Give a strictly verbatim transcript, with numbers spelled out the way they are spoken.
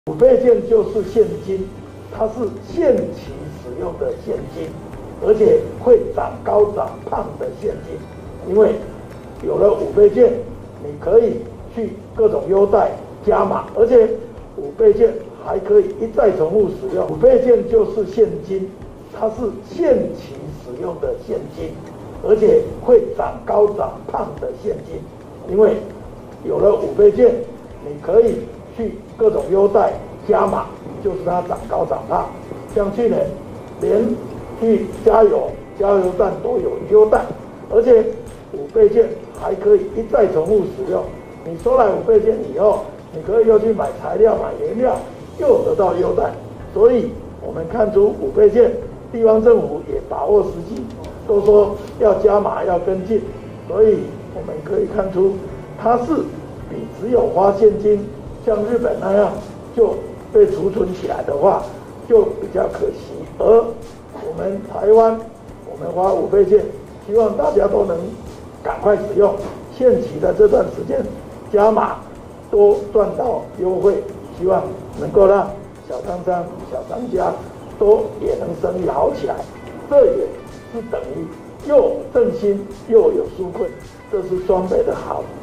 五倍券就是现金，它是现期使用的现金，而且会长高长胖的现金。因为有了五倍券，你可以去各种优待加码，而且五倍券还可以一再重复使用。五倍券就是现金，它是现期使用的现金，而且会长高长胖的现金。因为有了五倍券，你可以去各种优待加码，就是它长高长胖。像去年连去加油加油站都有优待，而且五倍券还可以一再重复使用。你收来五倍券以后，你可以又去买材料、买原料，又得到优待。所以我们看出五倍券，地方政府也把握时机，都说要加码、要跟进。所以我们可以看出，它是比只有花现金，像日本那样就被储存起来的话，就比较可惜。而我们台湾，我们花五倍券，希望大家都能赶快使用，限期的这段时间加码，多赚到优惠，希望能够让小商商、小商家都也能生意好起来。这也是等于又振兴又有纾困，这是双倍的好。